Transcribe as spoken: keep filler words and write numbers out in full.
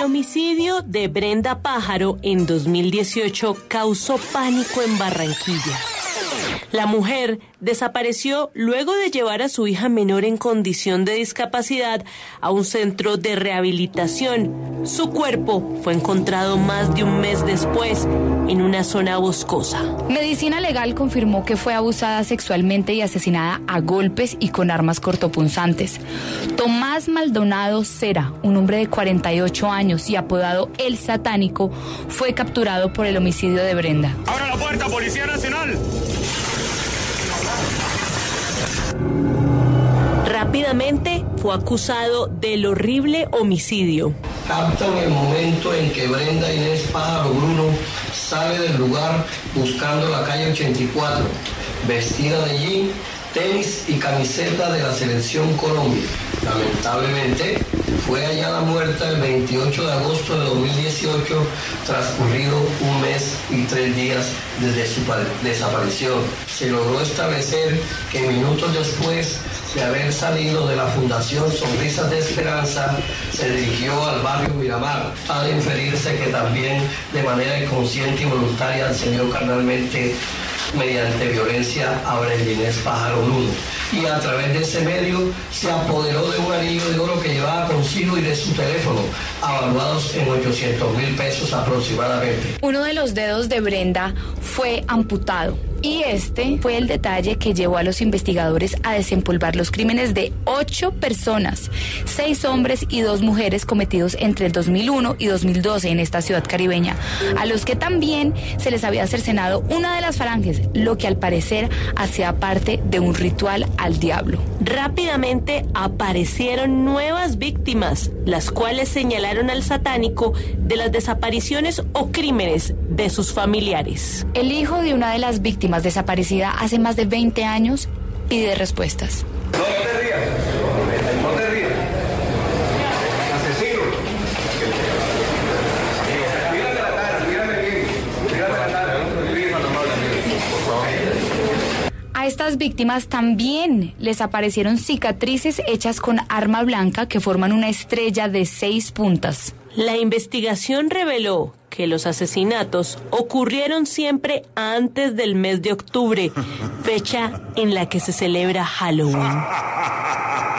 El homicidio de Brenda Pájaro en dos mil dieciocho causó pánico en Barranquilla. La mujer desapareció luego de llevar a su hija menor en condición de discapacidad a un centro de rehabilitación. Su cuerpo fue encontrado más de un mes después en una zona boscosa. Medicina Legal confirmó que fue abusada sexualmente y asesinada a golpes y con armas cortopunzantes. Tomás Maldonado Cera, un hombre de cuarenta y ocho años y apodado El Satánico, fue capturado por el homicidio de Brenda. ¡Abra la puerta, Policía Nacional! Rápidamente fue acusado del horrible homicidio. Captan el momento en que Brenda Inés Pájaro Bruno sale del lugar buscando la calle ochenta y cuatro, vestida de jean, tenis y camiseta de la Selección Colombia. Lamentablemente, fue hallada muerta el veintiocho de agosto de dos mil dieciocho, transcurrido un mes y tres días desde su desaparición. Se logró establecer que minutos después de haber salido de la Fundación Sonrisas de Esperanza, se dirigió al barrio Miramar. Ha de inferirse que también de manera inconsciente y voluntaria accedió carnalmente mediante violencia a Brenda Inés Pájaro Bruno. Y a través de ese medio se apoderó de un anillo de oro que llevaba consigo y de su teléfono, avaluados en ochocientos mil pesos aproximadamente. Uno de los dedos de Brenda fue amputado. Y este fue el detalle que llevó a los investigadores a desempolvar los crímenes de ocho personas, seis hombres y dos mujeres cometidos entre el dos mil uno y dos mil doce en esta ciudad caribeña, a los que también se les había cercenado una de las falanges, lo que al parecer hacía parte de un ritual al diablo. Rápidamente aparecieron nuevas víctimas, las cuales señalaron al satánico de las desapariciones o crímenes de sus familiares. El hijo de una de las víctimas desaparecida hace más de veinte años pide respuestas. No te rías, no te rías. Asesino. Mírame la cara, mírame bien. Mírame la cara, por favor. A estas víctimas también les aparecieron cicatrices hechas con arma blanca que forman una estrella de seis puntas. La investigación reveló que los asesinatos ocurrieron siempre antes del mes de octubre, fecha en la que se celebra Halloween.